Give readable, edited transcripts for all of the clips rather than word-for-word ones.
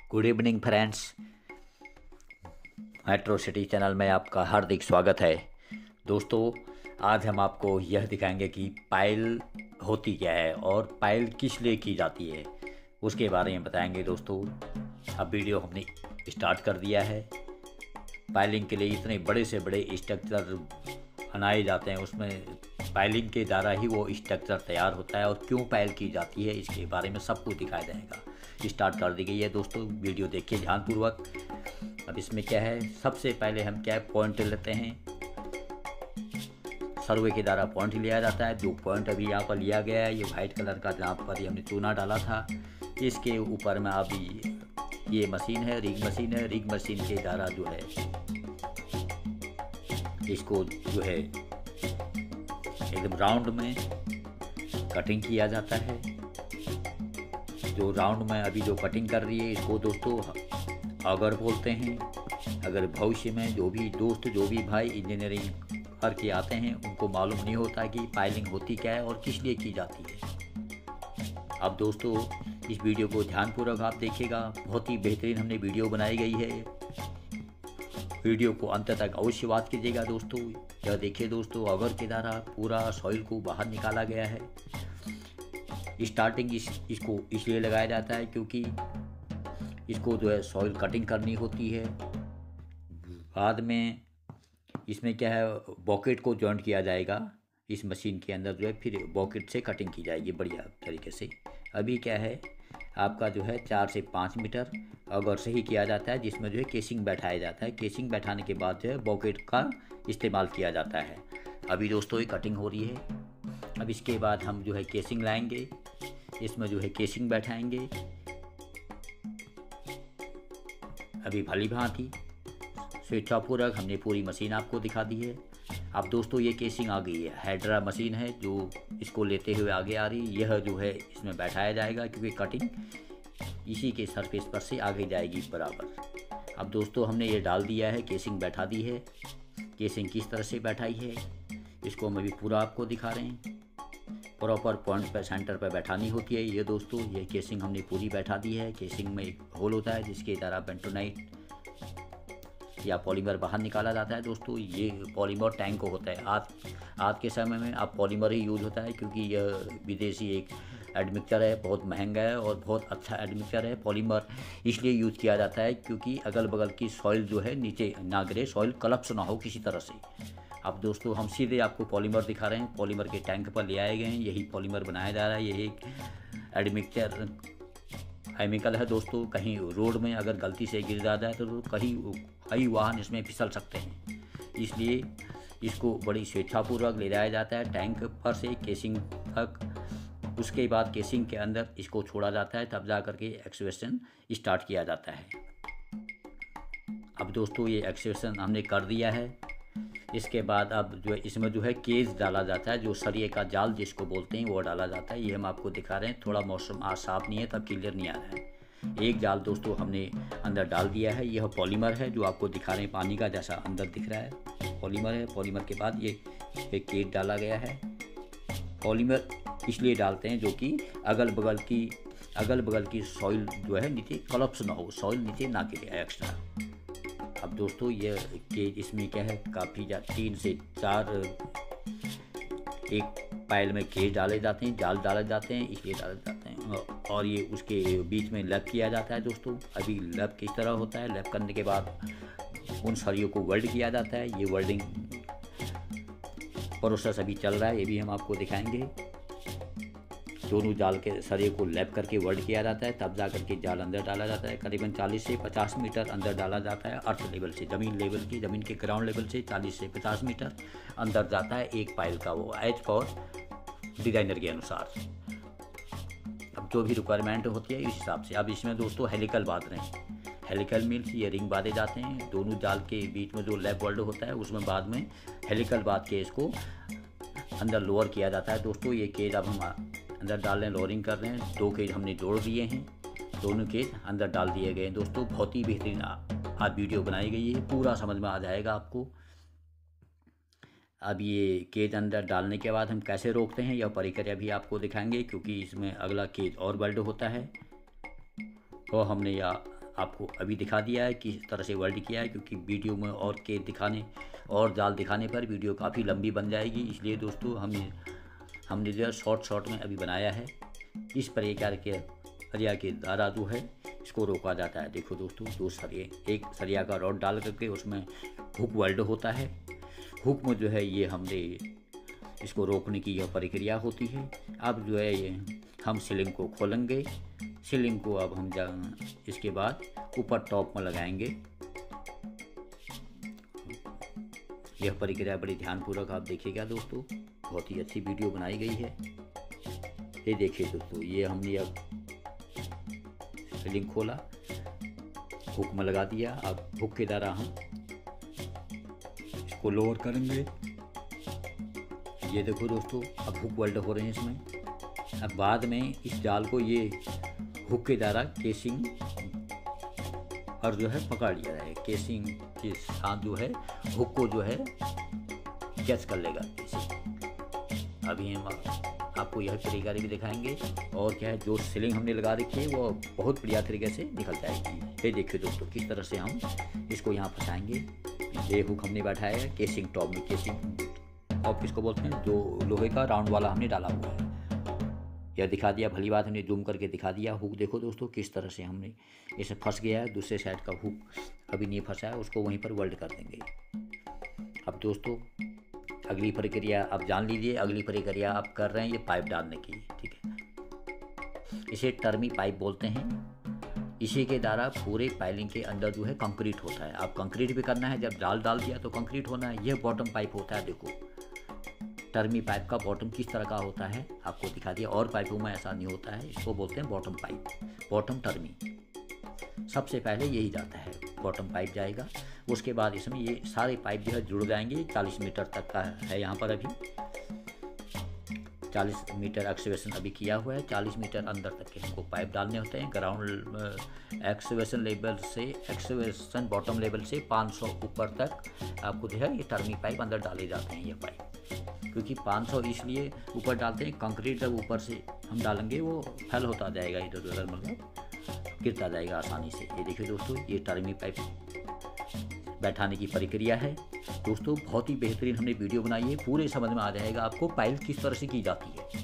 Good evening friends. Metro city channel में आपका हार्दिक स्वागत है। दोस्तों, आज हम आपको यह दिखाएंगे कि पायल होती क्या है और पायल किस लिए की जाती है, उसके बारे में बताएंगे। दोस्तों, अब वीडियो हमने स्टार्ट कर दिया है। पायलिंग के लिए इतने बड़े से बड़े स्ट्रक्चर बनाए जाते हैं, उसमें पायलिंग के द्वारा ही वो स्ट्रक्चर तैयार होता है और क्यों पायल की जाती है इसके बारे में सब कुछ दिखाया जाएगा। स्टार्ट कर दी गई है दोस्तों, वीडियो देखिए ध्यानपूर्वक। अब इसमें क्या है, सबसे पहले हम क्या है पॉइंट लेते हैं। सर्वे के द्वारा पॉइंट लिया जाता है। जो पॉइंट अभी यहाँ पर लिया गया है, ये वाइट कलर का जहाँ पर हमने चूना डाला था, इसके ऊपर में अभी ये मशीन है, रिग मशीन है। रिग मशीन के द्वारा जो है इसको जो है एकदम राउंड में कटिंग किया जाता है। जो राउंड में अभी जो कटिंग कर रही है, इसको दोस्तों अगर बोलते हैं। अगर भविष्य में जो भी दोस्त, जो भी भाई इंजीनियरिंग करके आते हैं, उनको मालूम नहीं होता कि पायलिंग होती क्या है और किस लिए की जाती है। अब दोस्तों, इस वीडियो को ध्यानपूर्वक आप देखिएगा। बहुत ही बेहतरीन हमने वीडियो बनाई गई है। वीडियो को अंत तक अवश्य बात कीजिएगा दोस्तों। यह देखिए दोस्तों, अगर के द्वारा पूरा सॉइल को बाहर निकाला गया है। स्टार्टिंग इसको इसलिए लगाया जाता है क्योंकि इसको जो है सॉइल कटिंग करनी होती है। बाद में इसमें क्या है, बॉकेट को जॉइंट किया जाएगा इस मशीन के अंदर जो है, फिर बॉकेट से कटिंग की जाएगी बढ़िया तरीके से। अभी क्या है, आपका जो है 4 से 5 मीटर अगर सही किया जाता है, जिसमें जो है केसिंग बैठाया जाता है। केसिंग बैठाने के बाद जो है बॉकेट का इस्तेमाल किया जाता है। अभी दोस्तों ये कटिंग हो रही है। अब इसके बाद हम जो है केसिंग लाएंगे, इसमें जो है केसिंग बैठाएंगे। अभी भली भांति स्वेच्छापूर्वक हमने पूरी मशीन आपको दिखा दी है। अब दोस्तों ये केसिंग आ गई है, हाइड्रा मशीन है जो इसको लेते हुए आगे आ रही। यह जो है इसमें बैठाया जाएगा क्योंकि कटिंग इसी के सरफेस पर से आगे जाएगी बराबर। अब दोस्तों हमने ये डाल दिया है, केसिंग बैठा दी है। केसिंग किस तरह से बैठाई है इसको हम अभी पूरा आपको दिखा रहे हैं। प्रॉपर पॉइंट पर सेंटर पर बैठानी होती है। ये दोस्तों ये केसिंग हमने पूरी बैठा दी है। केसिंग में एक होल होता है जिसके द्वारा बेंटोनाइट या पॉलीमर बाहर निकाला जाता है। दोस्तों ये पॉलीमर टैंक होता है। आज के समय में अब पॉलीमर ही यूज होता है क्योंकि यह विदेशी एक एडमिक्सचर है, बहुत महंगा है और बहुत अच्छा एडमिक्सचर है। पॉलीमर इसलिए यूज किया जाता है क्योंकि अगल बगल की सॉइल जो है नीचे ना गिरे, सॉइल कलप्स ना हो किसी तरह से। अब दोस्तों हम सीधे आपको पॉलीमर दिखा रहे हैं। पॉलीमर के टैंक पर ले आए गए हैं, यही पॉलीमर बनाया जा रहा है। यही एक एडमिक्सचर केमिकल है दोस्तों। कहीं रोड में अगर गलती से गिर जाता है तो कई वाहन इसमें फिसल सकते हैं, इसलिए इसको बड़ी स्वेच्छापूर्वक ले जाया जाता है टैंक पर से केसिंग तक। उसके बाद केसिंग के अंदर इसको छोड़ा जाता है, तब जा करके एक्सवेशन स्टार्ट किया जाता है। अब दोस्तों ये एक्सवेशन हमने कर दिया है। इसके बाद अब जो है इसमें जो है केज डाला जाता है, जो सरिये का जाल जिसको बोलते हैं वो डाला जाता है। ये हम आपको दिखा रहे हैं। थोड़ा मौसम आज साफ नहीं है तब क्लियर नहीं आ रहा है। एक जाल दोस्तों हमने अंदर डाल दिया है। यह पॉलीमर है जो आपको दिखा रहे हैं, पानी का जैसा अंदर दिख रहा है पॉलीमर है। पॉलीमर के बाद ये केज डाला गया है। पॉलीमर इसलिए डालते हैं जो कि अगल बगल की सॉइल जो है नीचे कलप्स ना हो, सॉइल नीचे ना गिरे एक्स्ट्रा। अब दोस्तों ये केज इसमें क्या है, काफ़ी 3 से 4 एक पायल में केज डाले जाते हैं, जाल डाले जाते हैं, इसलिए डाले जाते हैं। और ये उसके बीच में लैप किया जाता है दोस्तों। अभी लैप किस तरह होता है, लैप करने के बाद उन सरियों को वेल्ड किया जाता है। ये वेल्डिंग प्रोसेस अभी चल रहा है, ये भी हम आपको दिखाएंगे। दोनों जाल के सरिये को लैप करके वेल्ड किया जाता है, तब जा करके जाल अंदर डाला जाता है। करीबन 40 से 50 मीटर अंदर डाला जाता है। अर्थ लेवल से, ज़मीन के ग्राउंड लेवल से 40 से 50 मीटर अंदर जाता है एक पायल का, वो एज पर डिज़ाइनर के अनुसार। अब जो भी रिक्वायरमेंट होती है इस हिसाब से। अब इसमें दोस्तों हेलिकल बांध रहे हैं। हेलिकल मीन्स ये रिंग बांधे जाते हैं। दोनों जाल के बीच में जो लैप वेल्ड होता है उसमें बाद में हेलिकल बांध के इसको अंदर लोअर किया जाता है। दोस्तों ये केज अब हम अंदर डाल रहे हैं, लोअरिंग कर रहे हैं। 2 केज हमने जोड़ दिए हैं, दोनों केज अंदर डाल दिए गए हैं। दोस्तों बहुत ही बेहतरीन आज वीडियो बनाई गई है, पूरा समझ में आ जाएगा आपको। अब ये केज अंदर डालने के बाद हम कैसे रोकते हैं यह प्रक्रिया भी आपको दिखाएंगे, क्योंकि इसमें अगला केज और वेल्ड होता है। तो हमने या आपको अभी दिखा दिया है किस तरह से वेल्ड किया है, क्योंकि वीडियो में और के दिखाने और जाल दिखाने पर वीडियो काफ़ी लंबी बन जाएगी, इसलिए दोस्तों हमने जो है शॉर्ट में अभी बनाया है। इस प्रकार के सरिया के द्वारा जो है इसको रोका जाता है। देखो दोस्तों, दो सरिये, एक सरिया का रॉड डाल करके उसमें हुक वेल्ड होता है। हुक में जो है ये हमने इसको रोकने की यह प्रक्रिया होती है। अब जो है ये हम सीलिंग को खोलेंगे। सीलिंग को अब हम इसके बाद ऊपर टॉप में लगाएंगे। यह प्रक्रिया बड़ी ध्यानपूर्वक आप देखिएगा दोस्तों, बहुत ही अच्छी वीडियो बनाई गई है। ये देखिए दोस्तों, ये हमने अब सीलिंग खोला, हुक में लगा दिया। अब हुक के द्वारा हम इसको लोअर करेंगे। ये देखो दोस्तों, अब हुक वेल्ड हो रहे हैं इसमें। अब बाद में इस जाल को ये हुक के द्वारा केसिंग और जो है पकड़ लिया जाए। केसिंग के साथ जो है हुक को जो है कैच कर लेगा केसिंग। अभी हम आपको यह तरीका भी दिखाएंगे। और क्या है, जो सीलिंग हमने लगा रखी है वो बहुत बढ़िया तरीके से निकल जाएगी। ये देखिए दोस्तों, किस तरह से हम इसको यहाँ फंसाएंगे। ये हुक हमने बैठाया है केसिंग टॉप में। केसिंग टॉप किसको बोलते हैं, जो लोहे का राउंड वाला हमने डाला हुआ है। यह दिखा दिया, भली बात हमने जूम करके दिखा दिया। हुक देखो दोस्तों, किस तरह से हमने इसे फंस गया है। दूसरे साइड का हुक अभी नहीं फंसा है, उसको वहीं पर वेल्ड कर देंगे। अब दोस्तों अगली प्रक्रिया आप जान लीजिए। अगली प्रक्रिया आप कर रहे हैं ये पाइप डालने की, ठीक है। इसे टर्मी पाइप बोलते हैं। इसी के द्वारा पूरे पाइलिंग के अंदर जो है कंक्रीट होता है। आप कंक्रीट भी करना है, जब डाल दिया तो कंक्रीट होना है। यह बॉटम पाइप होता है। देखो टर्मी पाइप का बॉटम किस तरह का होता है आपको दिखा दिया। और पाइपों में ऐसा नहीं होता है, इसको बोलते हैं बॉटम पाइप, बॉटम टर्मी। सबसे पहले यही जाता है, बॉटम पाइप जाएगा। उसके बाद इसमें ये सारे पाइप जो है जुड़ जाएंगे। 40 मीटर तक का है यहाँ पर, अभी 40 मीटर एक्सवेशन अभी किया हुआ है। 40 मीटर अंदर तक के हमको पाइप डालने होते हैं। ग्राउंड एक्सवेशन लेवल से, एक्सवेशन बॉटम लेवल से 500 ऊपर तक आपको जो है ये टर्मी पाइप अंदर डाले जाते हैं। ये पाइप क्योंकि 500 इसलिए ऊपर डालते हैं, कंक्रीट जब ऊपर से हम डालेंगे वो फैल होता जाएगा, इधर उधर मतलब गिरता जाएगा आसानी से। ये देखिए दोस्तों, ये टर्मी पाइप बैठाने की प्रक्रिया है। दोस्तों बहुत ही बेहतरीन हमने वीडियो बनाई है, पूरे समझ में आ जाएगा आपको पाइप किस तरह से की जाती है।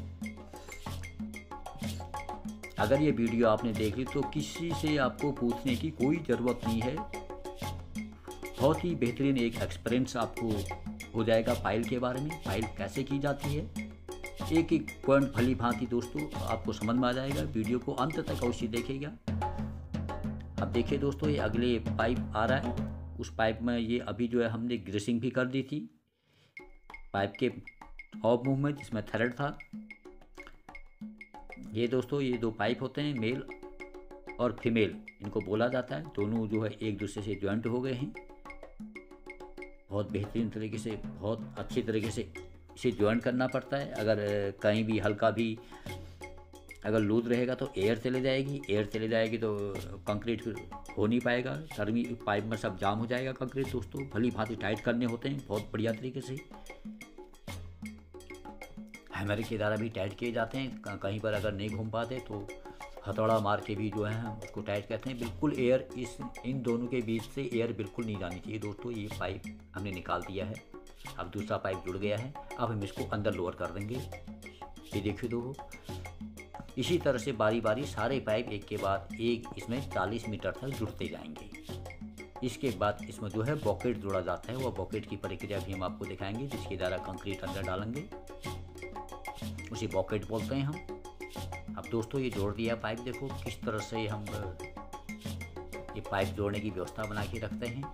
अगर ये वीडियो आपने देख ली तो किसी से आपको पूछने की कोई ज़रूरत नहीं है। बहुत ही बेहतरीन एक एक्सपीरियंस आपको हो जाएगा पाइल के बारे में, पाइल कैसे की जाती है। एक एक पॉइंट भली भांति दोस्तों आपको समझ में आ जाएगा। वीडियो को अंत तक अवश्य देखिएगा। अब देखिए दोस्तों, ये अगले पाइप आ रहा है। उस पाइप में ये अभी जो है हमने ग्रीसिंग भी कर दी थी पाइप के ऑफ मुंह में, जिसमें थ्रेड था। ये दोस्तों ये दो पाइप होते हैं, मेल और फीमेल इनको बोला जाता है। दोनों जो है एक दूसरे से ज्वाइंट हो गए हैं। बहुत बेहतरीन तरीके से, बहुत अच्छी तरीके से इसे ज्वाइंट करना पड़ता है। अगर कहीं भी हल्का भी अगर लूज रहेगा तो एयर चले जाएगी। एयर चले जाएगी तो कंक्रीट हो नहीं पाएगा। टर्मी पाइप में सब जाम हो जाएगा कंक्रीट। दोस्तों भली भांति टाइट करने होते हैं बहुत बढ़िया तरीके से। हैमर के द्वारा भी टाइट किए जाते हैं। कहीं पर अगर नहीं घूम पाते तो हथौड़ा मार के भी जो है हम उसको टाइट करते हैं। बिल्कुल एयर इन दोनों के बीच से एयर बिल्कुल नहीं जानी चाहिए। दोस्तों ये पाइप हमने निकाल दिया है। अब दूसरा पाइप जुड़ गया है। अब हम इसको अंदर लोअर कर देंगे। ये देखिए दोस्तों, इसी तरह से बारी बारी सारे पाइप एक के बाद एक इसमें 40 मीटर तक जुड़ते जाएंगे। इसके बाद इसमें जो है बॉकेट जोड़ा जाता है। वह बॉकेट की प्रक्रिया भी हम आपको दिखाएंगे, जिसके द्वारा कंक्रीट अंदर डालेंगे। उसे बॉकेट बोलते हैं हम। अब दोस्तों ये जोड़ दिया पाइप। देखो किस तरह से हम ये पाइप जोड़ने की व्यवस्था बना के रखते हैं।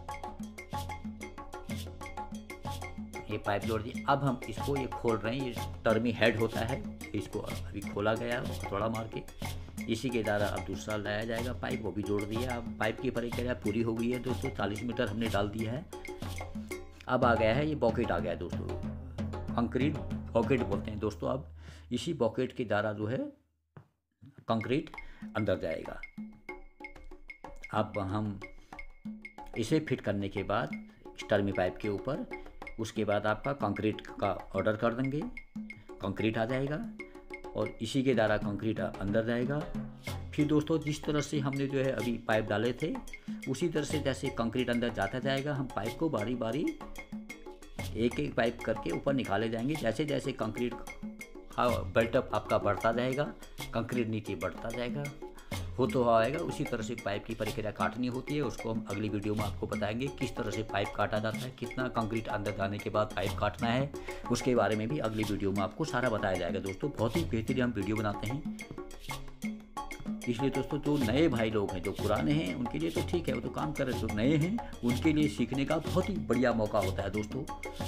ये पाइप जोड़ दिया। अब हम इसको ये खोल रहे हैं। ये टर्मी हेड होता है, इसको अभी खोला गया थोड़ा मार के। इसी के द्वारा अब दूसरा लाया जाएगा पाइप, वो भी जोड़ दिया। अब पाइप की प्रक्रिया पूरी हो गई है दोस्तों। 40 मीटर हमने डाल दिया है। अब आ गया है ये बॉकेट आ गया है दोस्तों, कंक्रीट बॉकेट बोलते हैं दोस्तों। अब इसी बॉकेट के द्वारा जो है कंक्रीट अंदर जाएगा। अब हम इसे फिट करने के बाद टर्मी पाइप के ऊपर, उसके बाद आपका कंक्रीट का ऑर्डर कर देंगे। कंक्रीट आ जाएगा और इसी के द्वारा कंक्रीट अंदर जाएगा। फिर दोस्तों जिस तरह से हमने जो है अभी पाइप डाले थे उसी तरह से जैसे कंक्रीट अंदर जाता जाएगा, हम पाइप को बारी बारी एक एक पाइप करके ऊपर निकाले जाएंगे। जैसे जैसे कंक्रीट बिल्टअप आपका बढ़ता जाएगा, कंक्रीट नीचे बढ़ता जाएगा, होता आएगा, उसी तरह से पाइप की प्रक्रिया काटनी होती है। उसको हम अगली वीडियो में आपको बताएंगे किस तरह से पाइप काटा जाता है, कितना कंक्रीट अंदर जाने के बाद पाइप काटना है, उसके बारे में भी अगली वीडियो में आपको सारा बताया जाएगा। दोस्तों बहुत ही बेहतरीन हम वीडियो बनाते हैं, इसलिए दोस्तों जो नए भाई लोग हैं, जो पुराने हैं उनके लिए तो ठीक है, वो तो काम कर रहे हैं, जो नए हैं उनके लिए सीखने का बहुत ही बढ़िया मौका होता है दोस्तों।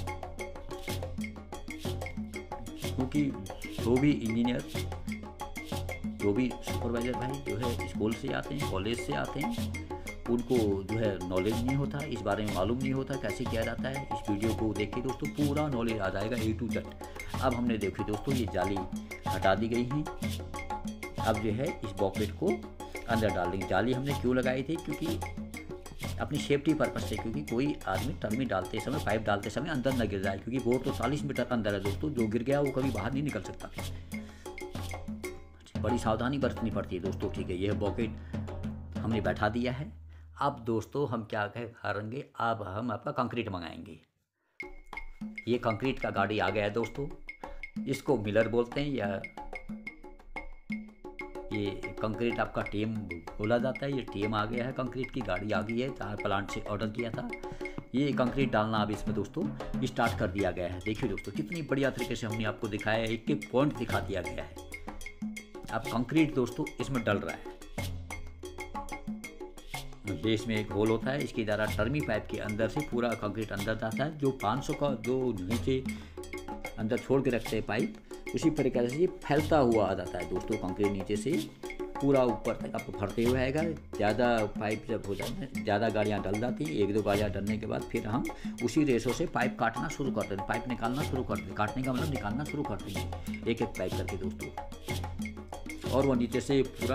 क्योंकि जो भी इंजीनियर, जो भी सुपरवाइज़र भाई जो है स्कूल से आते हैं, कॉलेज से आते हैं, उनको जो है नॉलेज नहीं होता, इस बारे में मालूम नहीं होता कैसे किया जाता है। इस वीडियो को देख के दोस्तों पूरा नॉलेज आ जाएगा A to Z। अब हमने देखी दोस्तों ये जाली हटा दी गई है। अब जो है इस बॉकेट को अंदर डाल देंगे। जाली हमने क्यों लगाई थी? क्योंकि अपनी सेफ्टी पर्पज से, क्योंकि कोई आदमी टर्मी डालते समय, पाइप डालते समय अंदर न गिर जाए, क्योंकि बोर तो 40 मीटर अंदर है दोस्तों, जो गिर गया वो कभी बाहर नहीं निकल सकता। बड़ी सावधानी बरतनी पड़ती है दोस्तों। ठीक है, यह बॉकेट हमने बैठा दिया है। अब दोस्तों हम क्या करेंगे, अब हम आपका कंक्रीट मंगाएंगे। ये कंक्रीट का गाड़ी आ गया है दोस्तों, इसको मिलर बोलते हैं, या ये कंक्रीट आपका टीम बोला जाता है। ये टीम आ गया है, कंक्रीट की गाड़ी आ गई है, जहाँ प्लांट से ऑर्डर किया था। ये कंक्रीट डालना अब इसमें दोस्तों स्टार्ट कर दिया गया है। देखिए दोस्तों कितनी बढ़िया तरीके से हमने आपको दिखाया है, एक एक पॉइंट दिखा दिया गया है। अब कंक्रीट दोस्तों इसमें डल रहा है। बेस में एक होल होता है, इसके द्वारा टर्मी पाइप के अंदर से पूरा कंक्रीट अंदर जाता है। जो 500 का जो नीचे अंदर छोड़ के रखते हैं पाइप, उसी प्रकार से ये फैलता हुआ आ जाता है दोस्तों। कंक्रीट नीचे से पूरा ऊपर तक आपको भरते हुए आएगा। ज़्यादा पाइप जब हो जाता है, ज़्यादा गाड़ियाँ डल जाती हैं, 1-2 गाड़ियाँ डलने के बाद फिर हम उसी रेशो से पाइप काटना शुरू कर देते हैं, पाइप निकालना शुरू कर देते, काटने का मतलब निकालना शुरू कर देंगे एक एक पाइप करके दोस्तों। और वो नीचे से पूरा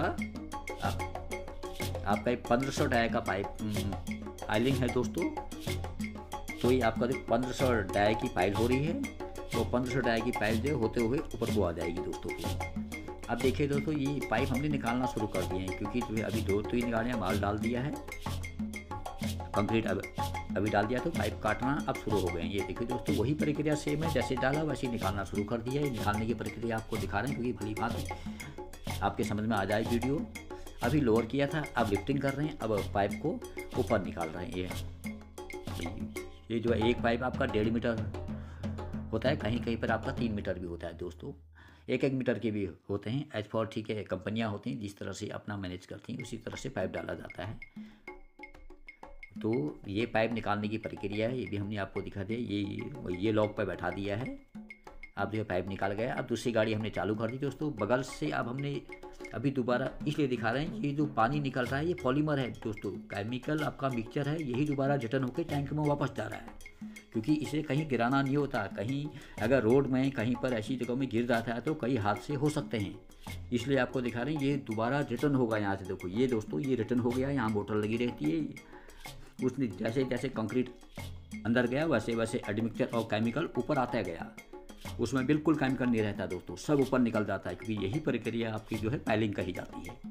आपका 1500 डाई का पाइप आइलिंग है दोस्तों। तो ये आपका 1500 डाई की पाइल हो रही है, तो 1500 डाई की पाइल जो होते हुए ऊपर को आ जाएगी दोस्तों। अब देखिए दोस्तों ये पाइप हमने निकालना शुरू कर दिए हैं, क्योंकि जो है अभी 2-3 गाड़ियाँ माल डाल दिया है, कंक्रीट अभी डाल दिया, तो पाइप काटना अब शुरू हो गए हैं। ये देखिए दोस्तों वही प्रक्रिया सेम है, जैसे डाला वैसे निकालना शुरू कर दिया है। निकालने की प्रक्रिया आपको दिखा रहे हैं, क्योंकि भली बात आपके समझ में आ जाए वीडियो। अभी लोअर किया था, अब लिफ्टिंग कर रहे हैं, अब पाइप को ऊपर निकाल रहे हैं। ये जो है एक पाइप आपका 1.5 मीटर होता है, कहीं कहीं पर आपका 3 मीटर भी होता है दोस्तों, 1-1 मीटर के भी होते हैं। एज फॉर ठीक है, कंपनियां होती हैं जिस तरह से अपना मैनेज करती हैं उसी तरह से पाइप डाला जाता है। तो ये पाइप निकालने की प्रक्रिया है, ये भी हमने आपको दिखा दिया। ये लॉक पर बैठा दिया है। अब जो है पाइप निकाल गया। अब दूसरी गाड़ी हमने चालू कर दी दोस्तों बगल से। अब हमने अभी दोबारा इसलिए दिखा रहे हैं, ये जो पानी निकल रहा है ये पॉलीमर है दोस्तों, केमिकल आपका मिक्सचर है, यही दोबारा रिटर्न होकर टैंक में वापस जा रहा है। क्योंकि इसे कहीं गिराना नहीं होता, कहीं अगर रोड में कहीं पर ऐसी जगह में गिर जाता है तो कई हादसे हो सकते हैं, इसलिए आपको दिखा रहे हैं। ये दोबारा रिटर्न होगा यहाँ से, देखो ये दोस्तों ये रिटर्न हो गया। यहाँ मोटर लगी रहती है, उसने जैसे जैसे कंक्रीट अंदर गया वैसे वैसे एडमिक्सचर और केमिकल ऊपर आता गया। उसमें बिल्कुल केमिकल नहीं रहता दोस्तों, सब ऊपर निकल जाता है, क्योंकि यही प्रक्रिया आपकी जो है पाइलिंग कही जाती है।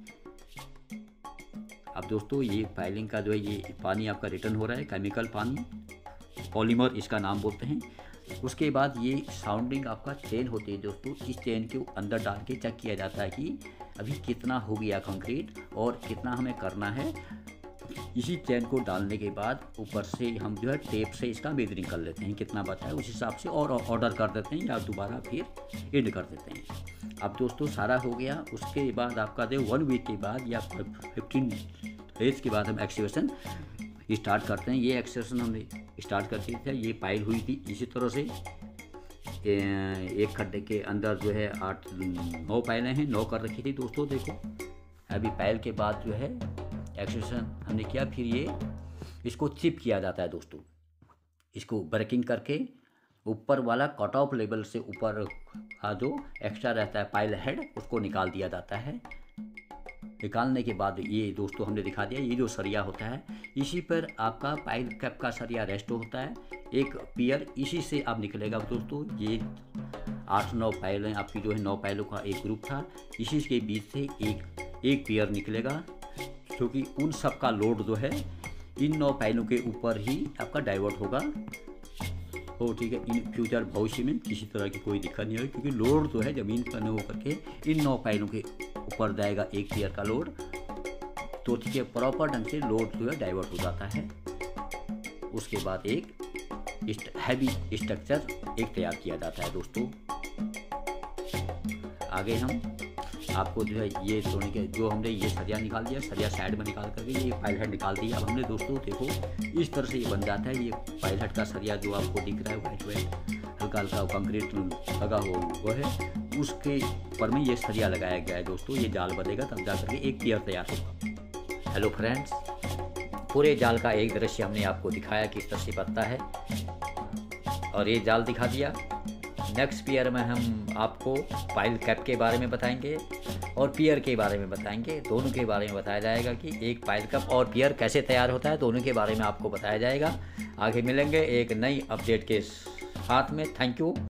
अब दोस्तों ये पाइलिंग का जो है ये पानी आपका रिटर्न हो रहा है, केमिकल पानी, पॉलीमर इसका नाम बोलते हैं। उसके बाद ये साउंडिंग आपका चेन होती है दोस्तों, इस चेन के अंदर डाल के चेक किया जाता है कि अभी कितना हो गया कंक्रीट और कितना हमें करना है। इसी चेन को डालने के बाद ऊपर से हम जो है टेप से इसका मेजरिंग कर लेते हैं, कितना बचा है उस हिसाब से और ऑर्डर कर देते हैं या दोबारा फिर एड कर देते हैं। अब दोस्तों सारा हो गया। उसके बाद आपका जो 1 वीक के बाद या 15 डेज के बाद हम एक्सकेवेशन स्टार्ट करते हैं। ये एक्सकेवेशन हमने स्टार्ट करते थे, ये पाइल हुई थी इसी तरह से, एक खड्डे के अंदर जो है 8-9 पाइलें हैं, 9 कर रखी थी दोस्तों। देखो अभी पाइल के बाद जो है एक्सकेवेशन हमने किया, फिर ये इसको चिप किया जाता है दोस्तों। इसको ब्रेकिंग करके ऊपर वाला कट ऑफ लेवल से ऊपर का जो एक्स्ट्रा रहता है पाइल हेड, उसको निकाल दिया जाता है। निकालने के बाद ये दोस्तों हमने दिखा दिया, ये जो सरिया होता है इसी पर आपका पाइल कैप का सरिया रेस्ट होता है, एक पियर इसी से आप निकलेगा दोस्तों। ये 8-9 पाइलें आपकी जो है 9 पाइलों का एक ग्रुप था, इसी के बीच से एक पेयर निकलेगा, क्योंकि उन सब का लोड जो है इन 9 पैनों के ऊपर ही आपका डाइवर्ट होगा। हो ठीक है, इन फ्यूचर भविष्य में किसी तरह की कोई दिक्कत नहीं होगी, क्योंकि लोड जो है ज़मीन पर न होकर के इन 9 पैनों के ऊपर जाएगा एक पेयर का लोड। तो ठीक है, प्रॉपर ढंग से लोड जो है डाइवर्ट हो जाता है। उसके बाद एक हैवी स्ट्रक्चर एक तैयार किया जाता है दोस्तों। आगे हम आपको जो है ये सोने के जो हमने ये सरिया निकाल दिया, सरिया साइड में निकाल करके ये पाइल हेड निकाल दिया। अब हमने दोस्तों देखो इस तरह से ये बन जाता है। ये पाइल हेड का सरिया जो आपको दिख रहा है वाइट वाइट हल्का हल्का कंक्रीट लगा हुआ है, उसके ऊपर में ये सरिया लगाया गया है दोस्तों। ये जाल बनेगा तब जा करके एक पेयर तैयार होगा। हेलो फ्रेंड्स, पूरे जाल का एक दृश्य हमने आपको दिखाया किस तरह से बनता है, और ये जाल दिखा दिया। नेक्स्ट पेयर में हम आपको पाइल कैप के बारे में बताएंगे और पियर के बारे में बताएंगे। दोनों के बारे में बताया जाएगा कि एक पाइल कप और पियर कैसे तैयार होता है, दोनों के बारे में आपको बताया जाएगा। आगे मिलेंगे एक नई अपडेट के साथ में। Thank you.